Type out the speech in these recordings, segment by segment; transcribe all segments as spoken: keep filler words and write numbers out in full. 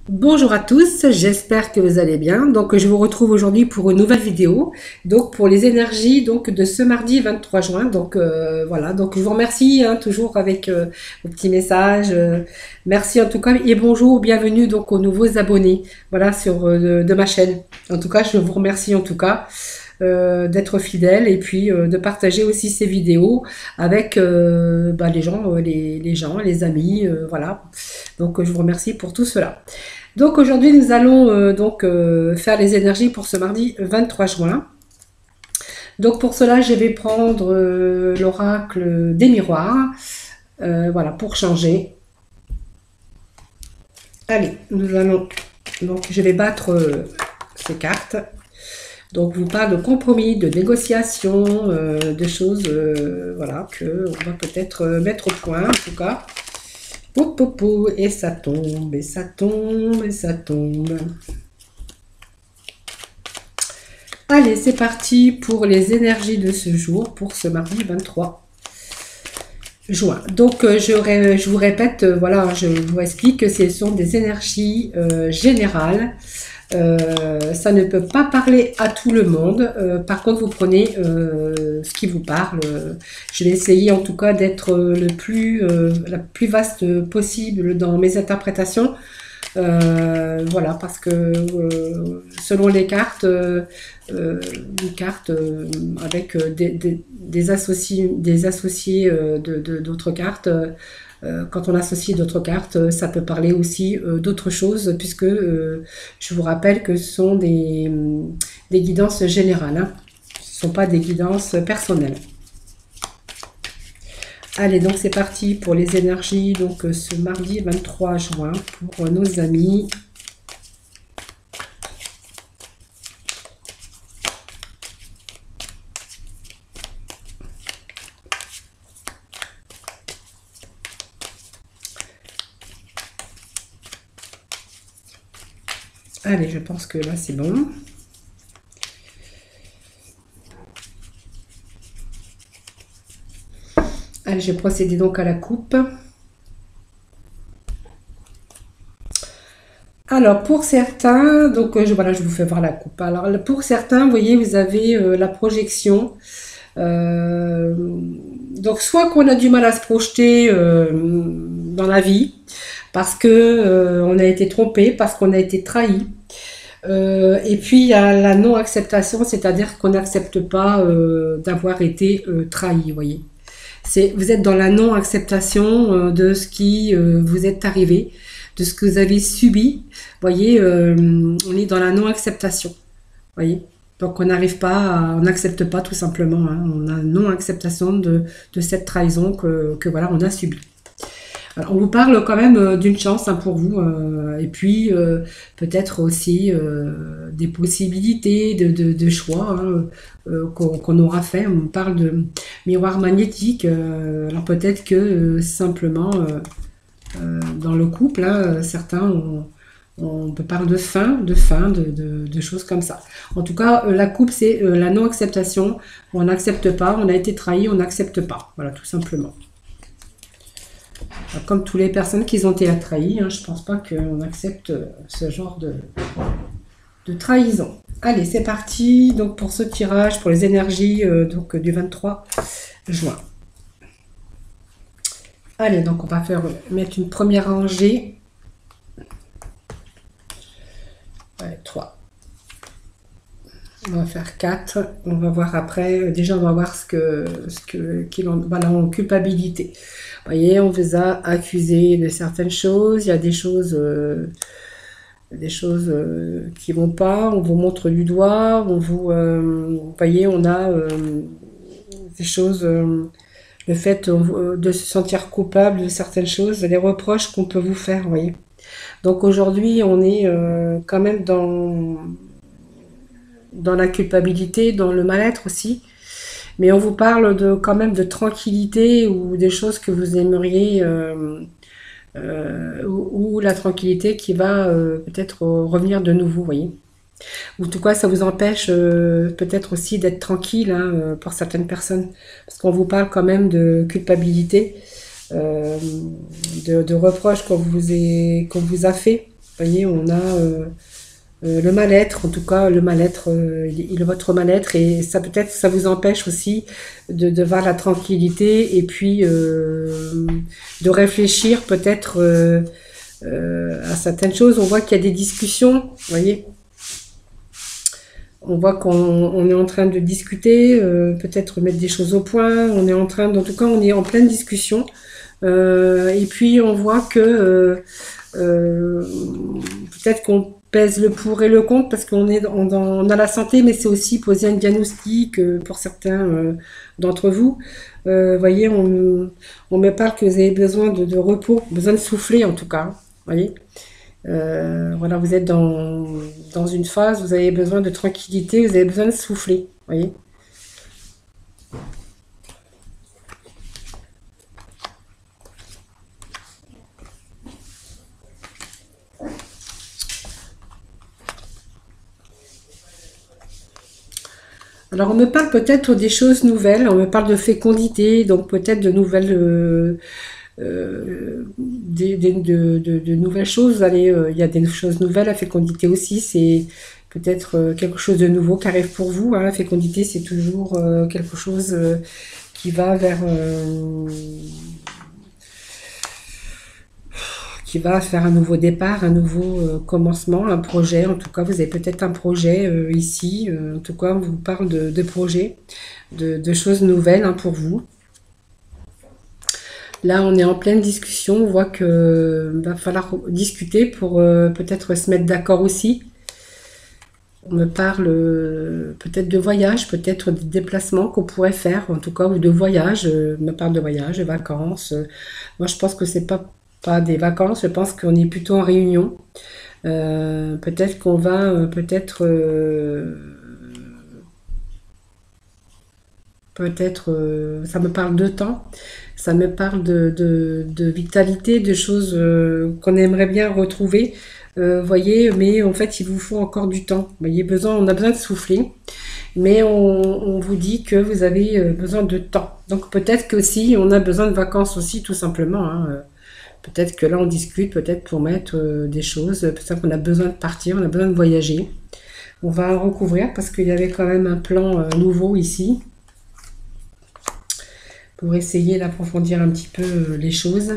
Bonjour à tous, j'espère que vous allez bien. Donc je vous retrouve aujourd'hui pour une nouvelle vidéo. Donc pour les énergies donc de ce mardi vingt-trois juin. Donc euh, voilà, donc je vous remercie hein, toujours avec euh, vos petits messages. Euh, merci en tout cas et bonjour, bienvenue donc aux nouveaux abonnés. Voilà sur euh, de, de ma chaîne. En tout cas, je vous remercie en tout cas euh, d'être fidèle et puis euh, de partager aussi ces vidéos avec euh, bah, les gens, euh, les, les gens, les amis, euh, voilà. Donc je vous remercie pour tout cela. Donc aujourd'hui nous allons euh, donc euh, faire les énergies pour ce mardi vingt-trois juin. Donc pour cela je vais prendre euh, l'oracle des miroirs, euh, voilà pour changer. Allez, nous allons donc je vais battre euh, ces cartes. Donc, vous parle de compromis, de négociation, euh, de choses, euh, voilà, que on va peut-être euh, mettre au point, en tout cas. Pou, pou, pou, et ça tombe, et ça tombe, et ça tombe. Allez, c'est parti pour les énergies de ce jour, pour ce mardi vingt-trois juin. Donc, euh, je, je, vous répète, euh, voilà, je vous explique que ce sont des énergies euh, générales. Euh, ça ne peut pas parler à tout le monde. Euh, par contre, vous prenez euh, ce qui vous parle. Je vais essayer en tout cas d'être le plus, euh, la plus vaste possible dans mes interprétations. Euh, voilà, parce que euh, selon les cartes, euh, une carte euh, avec des, des, des associés, des associés euh, de, de, d'autres cartes. Euh, quand on associe d'autres cartes, ça peut parler aussi euh, d'autres choses, puisque euh, je vous rappelle que ce sont des, des guidances générales, hein. Ce ne sont pas des guidances personnelles. Allez, donc c'est parti pour les énergies, donc ce mardi vingt-trois juin, pour nos amis. Allez, je pense que là c'est bon. Allez, je vais procéder donc à la coupe. Alors, pour certains, donc je, voilà, je vous fais voir la coupe. Alors, pour certains, vous voyez, vous avez euh, la projection. Euh, donc, soit qu'on a du mal à se projeter euh, dans la vie, parce que euh, on a été trompé, parce qu'on a été trahi. Euh, et puis, il y a la non-acceptation, c'est-à-dire qu'on n'accepte pas euh, d'avoir été euh, trahi, vous voyez. C'est, vous êtes dans la non-acceptation euh, de ce qui euh, vous est arrivé, de ce que vous avez subi. Vous voyez, euh, on est dans la non-acceptation. Voyez. Donc on n'arrive pas, à, on n'accepte pas tout simplement. Hein, on a non-acceptation de, de cette trahison que, que voilà on a subie. Alors, on vous parle quand même euh, d'une chance hein, pour vous, euh, et puis euh, peut-être aussi euh, des possibilités de, de, de choix hein, euh, qu'on qu'on aura fait. On parle de miroir magnétique, euh, alors peut-être que euh, simplement euh, euh, dans le couple, hein, certains on, on parle de fin, de fin, de, de, de choses comme ça. En tout cas, euh, la coupe, c'est euh, la non-acceptation. On n'accepte pas, on a été trahi, on n'accepte pas. Voilà, tout simplement. Comme toutes les personnes qui ont été trahies, hein, je ne pense pas qu'on accepte ce genre de, de trahison. Allez, c'est parti donc pour ce tirage, pour les énergies euh, donc, du vingt-trois juin. Allez, donc on va faire mettre une première rangée. Allez, trois. On va faire quatre. On va voir après. Déjà, on va voir ce que, ce que, qu'il en, voilà, en culpabilité. Vous voyez, on vous a accusé de certaines choses. Il y a des choses, euh, des choses euh, qui vont pas. On vous montre du doigt. On vous, euh, vous voyez, on a euh, des choses. Euh, le fait euh, de se sentir coupable de certaines choses, les reproches qu'on peut vous faire. Vous voyez. Donc aujourd'hui, on est euh, quand même dans dans la culpabilité, dans le mal-être aussi. Mais on vous parle de quand même de tranquillité ou des choses que vous aimeriez, euh, euh, ou, ou la tranquillité qui va euh, peut-être revenir de nouveau, vous voyez. Ou en tout cas, ça vous empêche euh, peut-être aussi d'être tranquille hein, pour certaines personnes. Parce qu'on vous parle quand même de culpabilité, euh, de, de reproches qu'on vous, est- qu'on vous a fait. Vous voyez, on a euh, euh, le mal-être, en tout cas le mal-être, euh, il, il- votre mal-être, et ça peut-être ça vous empêche aussi de, de voir la tranquillité et puis euh, de réfléchir peut-être euh, euh, à certaines choses. On voit qu'il y a des discussions, vous voyez. On voit qu'on on est en train de discuter, euh, peut-être mettre des choses au point. On est en train, en tout cas, on est en pleine discussion. Euh, et puis on voit que euh, euh, peut-être qu'on pèse le pour et le contre parce qu'on est dans, dans- on a la santé, mais c'est aussi poser un diagnostic euh, pour certains euh, d'entre vous. Euh, voyez, on, on me parle que vous avez besoin de, de repos, besoin de souffler en tout cas. Voyez. Euh, voilà, vous êtes dans, dans une phase, vous avez besoin de tranquillité, vous avez besoin de souffler. Voyez. Alors on me parle peut-être des choses nouvelles, on me parle de fécondité, donc peut-être de nouvelles, euh, euh, des, des- de, de- de nouvelles choses. Vous allez, euh, il y a des choses nouvelles, la fécondité aussi, c'est peut-être euh, quelque chose de nouveau qui arrive pour vous. Hein. La fécondité, c'est toujours euh, quelque chose euh, qui va vers, euh, qui va faire un nouveau départ, un nouveau euh, commencement, un projet. En tout cas, vous avez peut-être un projet euh, ici. Euh, en tout cas, on vous parle de, de projet, de, de choses nouvelles hein, pour vous. Là, on est en pleine discussion. On voit que euh, va falloir discuter pour euh, peut-être se mettre d'accord aussi. On me parle euh, peut-être de voyage, peut-être de déplacements qu'on pourrait faire, en tout cas, ou de voyage. Euh, on me parle de voyage, de vacances. Euh, moi, je pense que c'est pas pas des vacances. Je pense qu'on est plutôt en réunion. Euh, peut-être qu'on va, euh, peut-être, euh, peut-être, euh, ça me parle de temps. Ça me parle de, de, de vitalité, de choses euh, qu'on aimerait bien retrouver. Euh, voyez, mais en fait, il vous faut encore du temps. Vous voyez, besoin, on a besoin de souffler, mais on, on vous dit que vous avez euh, besoin de temps. Donc peut-être que si on a besoin de vacances aussi, tout simplement. Hein, euh, peut-être que là, on discute, peut-être pour mettre euh, des choses. Peut-être qu'on a besoin de partir, on a besoin de voyager. On va recouvrir parce qu'il y avait quand même un plan euh, nouveau ici pour essayer d'approfondir un petit peu euh, les choses.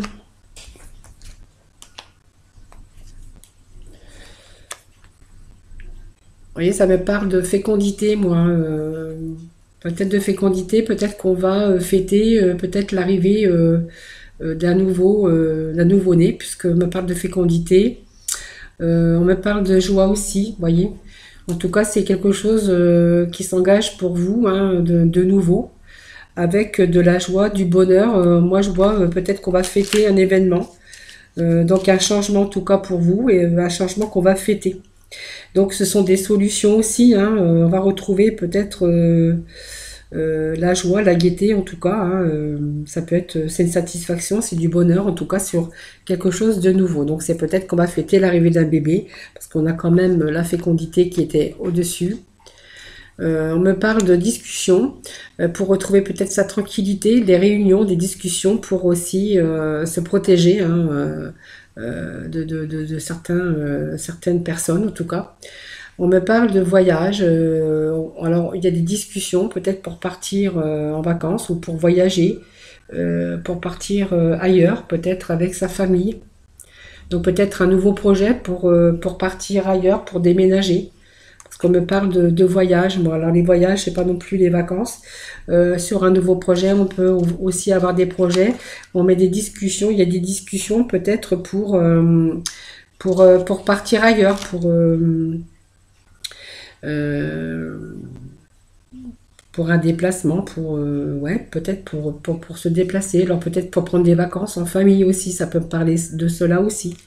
Vous voyez, ça me parle de fécondité, moi. euh, peut-être de fécondité, peut-être qu'on va euh, fêter euh, peut-être l'arrivée euh, euh, d'un nouveau, euh, d'un nouveau-né, puisque on me parle de fécondité. Euh, on me parle de joie aussi, vous voyez. En tout cas, c'est quelque chose euh, qui s'engage pour vous, hein, de, de nouveau, avec de la joie, du bonheur. Euh, moi, je vois euh, peut-être qu'on va fêter un événement. Euh, donc un changement en tout cas pour vous et un changement qu'on va fêter. Donc ce sont des solutions aussi. Hein, euh, on va retrouver peut-être euh, euh, la joie, la gaieté en tout cas. Hein, euh, ça peut être, c'est une satisfaction, c'est du bonheur en tout cas sur quelque chose de nouveau. Donc c'est peut-être qu'on va fêter l'arrivée d'un bébé parce qu'on a quand même la fécondité qui était au-dessus. Euh, on me parle de discussions euh, pour retrouver peut-être sa tranquillité, des réunions, des discussions pour aussi euh, se protéger hein, euh, euh, de, de- de- de certains, euh, certaines personnes en tout cas. On me parle de voyage. Euh, alors il y a des discussions peut-être pour partir euh, en vacances ou pour voyager, euh, pour partir euh, ailleurs, peut-être avec sa famille. Donc peut-être un nouveau projet pour, euh, pour partir ailleurs, pour déménager. Parce qu'on me parle de, de voyage. Bon, alors les voyages, c'est pas non plus les vacances. Euh, sur un nouveau projet, on peut aussi avoir des projets. On met des discussions. Il y a des discussions peut-être pour, euh, pour, euh, pour partir ailleurs, pour, euh, euh, pour un déplacement, pour, euh, ouais, peut-être pour, pour, pour se déplacer. Alors peut-être pour prendre des vacances en famille aussi. Ça peut me parler de cela aussi.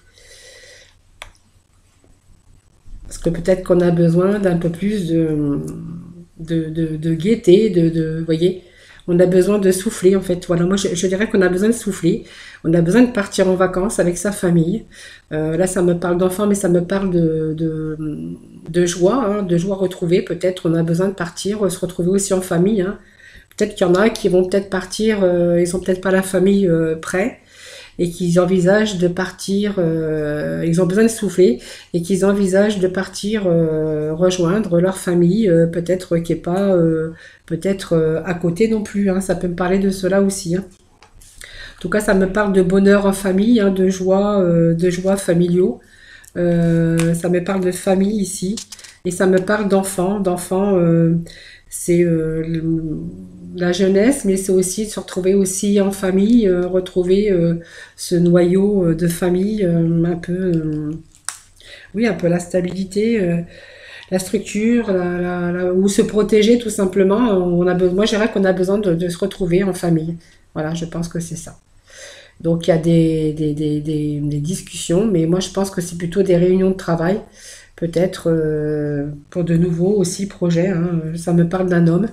Parce que peut-être qu'on a besoin d'un peu plus de, de, de, de gaieté, de, de, vous voyez, on a besoin de souffler en fait. Voilà, moi je, je dirais qu'on a besoin de souffler, on a besoin de partir en vacances avec sa famille. Euh, là, ça me parle d'enfants, mais ça me parle de, de, de joie, hein, de joie retrouvée. Peut-être on a besoin de partir, se retrouver aussi en famille. Hein. Peut-être qu'il y en a qui vont peut-être partir, euh, ils ont peut-être pas la famille euh, près. et qu'ils envisagent de partir, euh, ils ont besoin de souffler et qu'ils envisagent de partir euh, rejoindre leur famille, euh, peut-être qui est pas euh, peut-être euh, à côté non plus, hein. Ça peut me parler de cela aussi, hein. En tout cas, ça me parle de bonheur en famille, hein, de joie, euh, de joie familiaux. Euh, ça me parle de famille ici et ça me parle d'enfants, d'enfants. Euh, c'est euh, le- la jeunesse, mais c'est aussi se retrouver aussi en famille, euh, retrouver euh, ce noyau euh, de famille, euh, un peu, euh, oui, un peu la stabilité, euh, la structure, la, la- la- ou se protéger tout simplement. On a, be- moi, je dirais qu'on a besoin de, de se retrouver en famille. Voilà, je pense que c'est ça. Donc il y a des, des, des, des- des discussions, mais moi je pense que c'est plutôt des réunions de travail, peut-être euh, pour de nouveaux aussi projets, hein. Ça me parle d'un homme,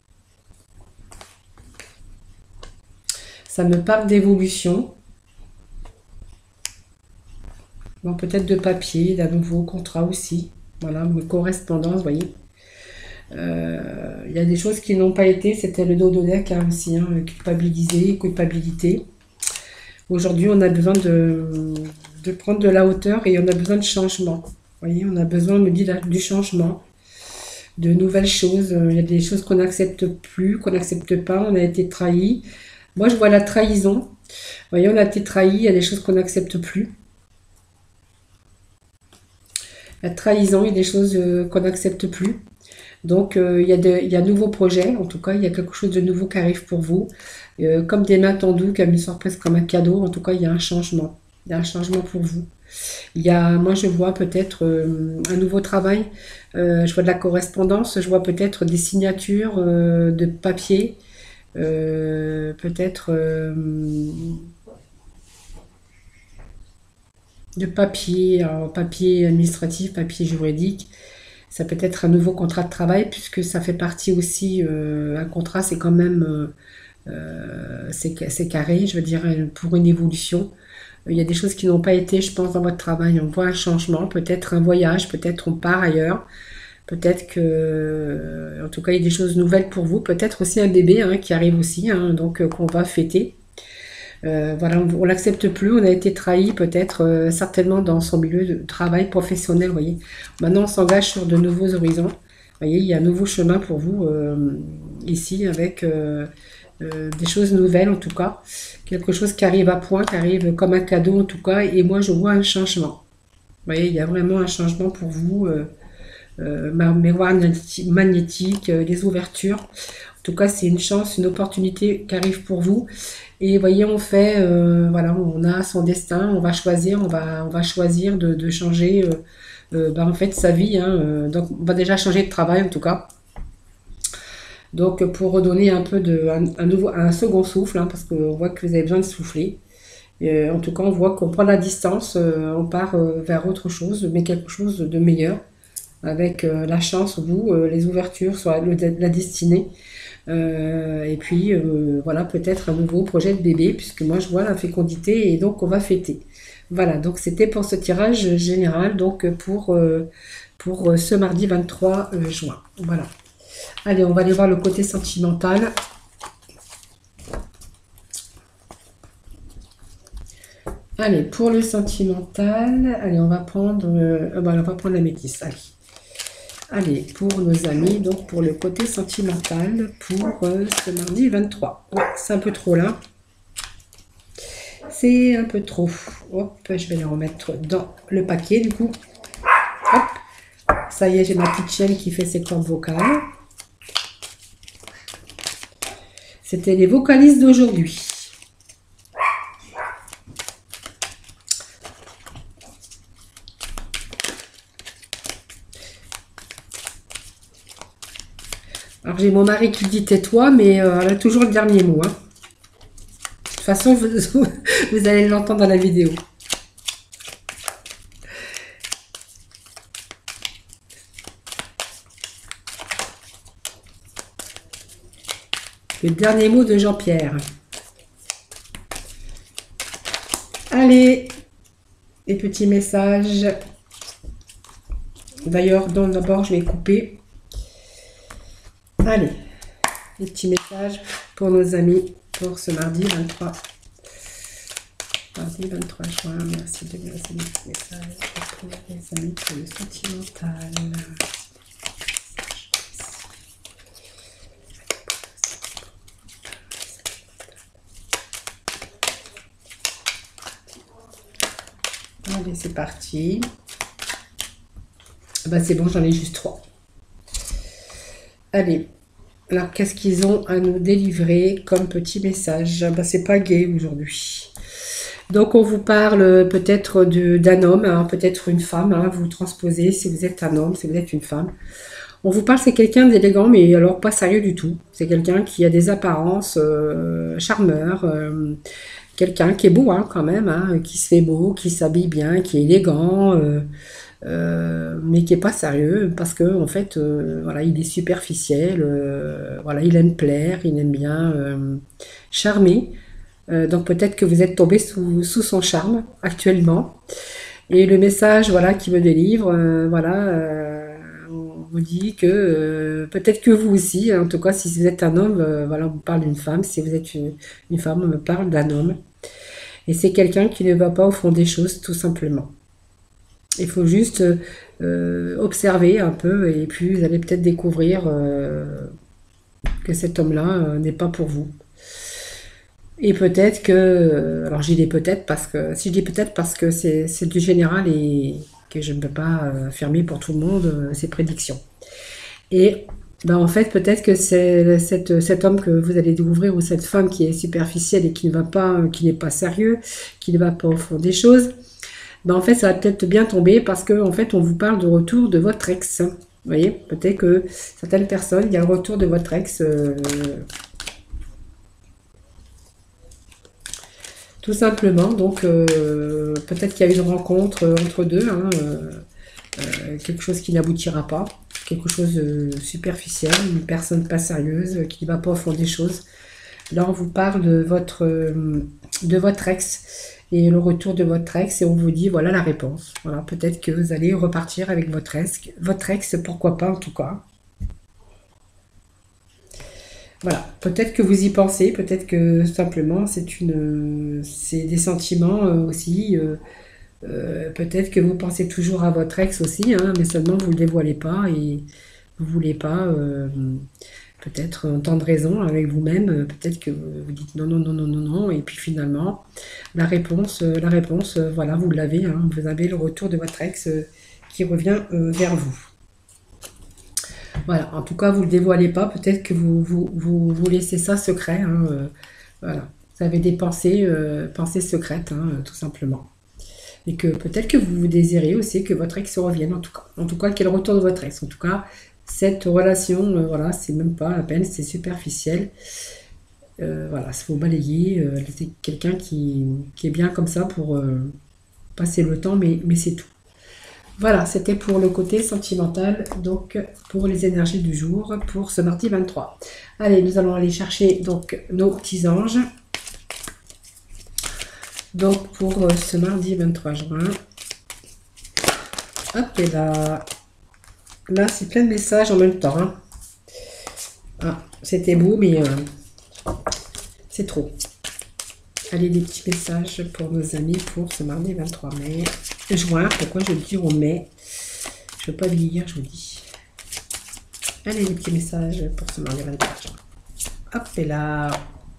ça me parle d'évolution, bon, peut-être de papier, d'un nouveau contrat aussi. Voilà, une correspondance, vous voyez. Euh, Il y a des choses qui n'ont pas été, c'était le dos deck hein, aussi, hein, culpabiliser, culpabilité. Aujourd'hui, on a besoin de, de prendre de la hauteur et on a besoin de changement. Vous voyez, on a besoin, me dit, du changement, de nouvelles choses. Il y a des choses qu'on n'accepte plus, qu'on n'accepte pas. On a été trahi. Moi, je vois la trahison. Vous voyez, on a été trahi. Il y a des choses qu'on n'accepte plus. La trahison, il y a des choses euh, qu'on n'accepte plus. Donc, euh, il y a de, il y a de nouveaux projets. En tout cas, il y a quelque chose de nouveau qui arrive pour vous. Euh, comme des mains tendues, comme une surprise, comme un cadeau. En tout cas, il y a un changement. Il y a un changement pour vous. Il y a, moi, je vois peut-être euh, un nouveau travail. Euh, je vois de la correspondance. Je vois peut-être des signatures euh, de papier. Euh, peut-être euh, de papier, alors, papier administratif, papier juridique. Ça peut être un nouveau contrat de travail puisque ça fait partie aussi. Euh, un contrat, c'est quand même euh, euh, c'est c'est carré. Je veux dire pour une évolution. Il y a des choses qui n'ont pas été, je pense, dans votre travail. On voit un changement, peut-être un voyage, peut-être on part ailleurs, peut-être que, en tout cas, il y a des choses nouvelles pour vous. Peut-être aussi un bébé hein, qui arrive aussi, hein, donc euh, qu'on va fêter. Euh, voilà, on, on l'accepte plus, on a été trahi peut-être euh, certainement dans son milieu de travail professionnel, vous voyez. Maintenant, on s'engage sur de nouveaux horizons. Vous voyez, il y a un nouveau chemin pour vous euh, ici avec euh, euh, des choses nouvelles en tout cas. Quelque chose qui arrive à point, qui arrive comme un cadeau en tout cas. Et moi, je vois un changement. Vous voyez, il y a vraiment un changement pour vous. Euh, euh, ma mémoire magnétique, euh, les ouvertures. En tout cas, c'est une chance, une opportunité qui arrive pour vous. Et vous voyez, on fait, euh, voilà, on a son destin, on va choisir, on va, on va choisir de, de changer, euh, euh, bah, en fait, sa vie, hein. Euh, donc, on va déjà changer de travail, en tout cas. Donc, pour redonner un peu de, un, un nouveau, un second souffle, hein, parce qu'on voit que vous avez besoin de souffler. Et, euh, en tout cas, on voit qu'on prend la distance, euh, on part euh, vers autre chose, mais quelque chose de meilleur, avec euh, la chance, vous, euh, les ouvertures sur la, la destinée. Euh, et puis, euh, voilà, peut-être un nouveau projet de bébé, puisque moi, je vois la fécondité, et donc on va fêter. Voilà, donc c'était pour ce tirage général, donc pour, euh, pour ce mardi vingt-trois juin. Voilà. Allez, on va aller voir le côté sentimental. Allez, pour le sentimental, allez, on va prendre, euh, bah, on va prendre la métisse. Allez. Allez, pour nos amis, donc pour le côté sentimental, pour euh, ce mardi vingt-trois. Ouais, c'est un peu trop là. C'est un peu trop. Hop, je vais les remettre dans le paquet du coup. Hop, ça y est, j'ai ma petite chaîne qui fait ses cordes vocales. C'était les vocalistes d'aujourd'hui. Alors j'ai mon mari qui dit tais-toi, mais euh, elle a toujours le dernier mot. Hein. De toute façon, vous, vous allez l'entendre dans la vidéo. Le dernier mot de Jean-Pierre. Allez, les petits messages. D'ailleurs, d'abord, je vais couper. Allez, les petits messages pour nos amis pour ce mardi vingt-trois. Mardi vingt-trois juin, merci de me laisser des messages pour les amis pour le sentimental. Allez, c'est parti. Bah, c'est bon, j'en ai juste trois. Allez. Alors, qu'est-ce qu'ils ont à nous délivrer comme petit message? Bah, c'est pas gai aujourd'hui. Donc, on vous parle peut-être d'un homme, hein, peut-être une femme. Hein, vous transposez si vous êtes un homme, si vous êtes une femme. On vous parle, c'est quelqu'un d'élégant, mais alors pas sérieux du tout. C'est quelqu'un qui a des apparences euh, charmeurs. Euh, quelqu'un qui est beau hein, quand même, hein, qui se fait beau, qui s'habille bien, qui est élégant. Euh, Euh, mais qui est pas sérieux parce que en fait euh, voilà il est superficiel euh, voilà il aime plaire, il aime bien euh, charmer. Euh, donc peut-être que vous êtes tombé sous, sous son charme actuellement et le message voilà qui me délivre euh, voilà euh, on vous dit que euh, peut-être que vous aussi en tout cas si vous êtes un homme euh, voilà on vous parle d'une femme, si vous êtes une, une femme on me parle d'un homme et c'est quelqu'un qui ne va pas au fond des choses tout simplement. Il faut juste euh, observer un peu et puis vous allez peut-être découvrir euh, que cet homme-là euh, n'est pas pour vous. Et peut-être que, euh, alors j'ai dis peut-être parce que, si je dis peut-être parce que c'est c'est du général et que je ne peux pas euh, affirmer pour tout le monde euh, ces prédictions. Et ben, en fait peut-être que c'est cette- cet homme que vous allez découvrir ou cette femme qui est superficielle et qui ne va pas, qui n'est pas sérieux, qui ne va pas au fond des choses. Ben, en fait, ça va peut-être bien tomber parce que en fait, on vous parle de retour de votre ex. Vous voyez, peut-être que certaines personnes, il y a le retour de votre ex. euh, tout simplement. Donc, euh, peut-être qu'il y a eu une rencontre euh, entre deux, hein, euh, euh, quelque chose qui n'aboutira pas, quelque chose de superficiel, une personne pas sérieuse, euh, qui ne va pas au fond des choses. Là, on vous parle de votre, euh, de votre ex et le retour de votre ex et on vous dit voilà la réponse. Voilà, peut-être que vous allez repartir avec votre ex, votre ex, pourquoi pas en tout cas. Voilà, peut-être que vous y pensez, peut-être que simplement c'est une, c'est des sentiments euh, aussi. Euh, euh, peut-être que vous pensez toujours à votre ex aussi, hein, mais seulement vous ne le dévoilez pas et vous voulez pas. Euh, peut-être entendre raison avec vous-même, euh, peut-être que vous vous dites non, non, non, non, non, non, et puis finalement, la réponse, euh, la réponse, euh, voilà, vous l'avez, hein, vous avez le retour de votre ex euh, qui revient euh, vers vous. Voilà, en tout cas, vous ne le dévoilez pas, peut-être que vous, vous, vous, vous laissez ça secret, hein, euh, voilà, vous avez des pensées, euh, pensées secrètes, hein, euh, tout simplement. Et que peut-être que vous, vous désirez aussi que votre ex revienne, en tout cas. En tout cas, qu'elle retourne votre ex. En tout cas, cette relation, euh, voilà, c'est même pas la peine, c'est superficiel. Euh, voilà, il faut balayer. Euh, c'est quelqu'un qui, qui est bien comme ça pour euh, passer le temps, mais, mais c'est tout. Voilà, c'était pour le côté sentimental, donc pour les énergies du jour, pour ce mardi vingt-trois. Allez, nous allons aller chercher donc nos petits anges. Donc pour euh, ce mardi vingt-trois juin, hop, et là, là c'est plein de messages en même temps. Hein. Ah, c'était beau, mais euh, c'est trop. Allez, des petits messages pour nos amis pour ce mardi vingt-trois mai. Juin, pourquoi je dis au mai? Je ne veux pas lire, je vous dis. Allez, des petits messages pour ce mardi vingt-trois juin. Hop, et là.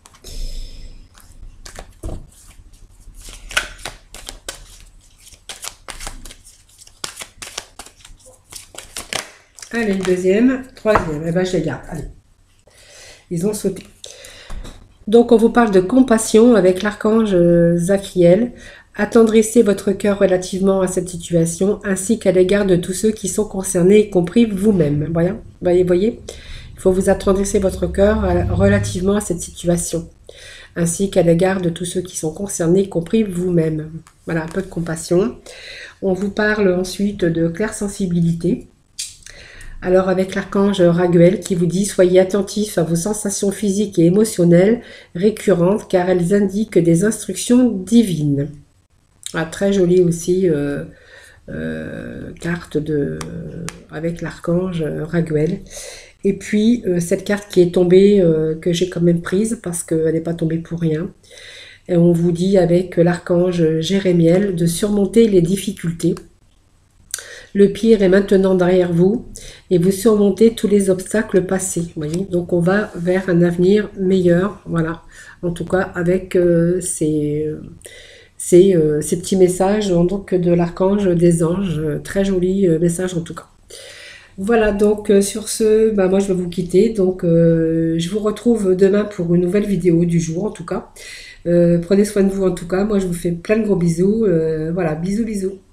Allez, le deuxième, troisième. Eh ben, je les garde. Allez. Ils ont sauté. Donc, on vous parle de compassion avec l'archange Zachiel. Attendrissez votre cœur relativement à cette situation, ainsi qu'à l'égard de tous ceux qui sont concernés, y compris vous-même. Voyez, voyez, voyez. Il faut vous attendrisser votre cœur relativement à cette situation, ainsi qu'à l'égard de tous ceux qui sont concernés, y compris vous-même. Voilà, un peu de compassion. On vous parle ensuite de claire sensibilité. Alors avec l'archange Raguel qui vous dit « Soyez attentifs à vos sensations physiques et émotionnelles récurrentes car elles indiquent des instructions divines. » Ah, très jolie aussi euh, euh, carte de, avec l'archange Raguel. Et puis euh, cette carte qui est tombée, euh, que j'ai quand même prise parce qu'elle n'est pas tombée pour rien. Et on vous dit avec l'archange Jérémiel de surmonter les difficultés. Le pire est maintenant derrière vous et vous surmontez tous les obstacles passés. Vous voyez, donc on va vers un avenir meilleur. Voilà, en tout cas avec euh, ces, ces, euh, ces petits messages donc de l'archange des anges. Très joli euh, message en tout cas. Voilà, donc euh, sur ce, bah, moi je vais vous quitter. Donc euh, je vous retrouve demain pour une nouvelle vidéo du jour en tout cas. Euh, prenez soin de vous en tout cas. Moi je vous fais plein de gros bisous. Euh, voilà, bisous bisous.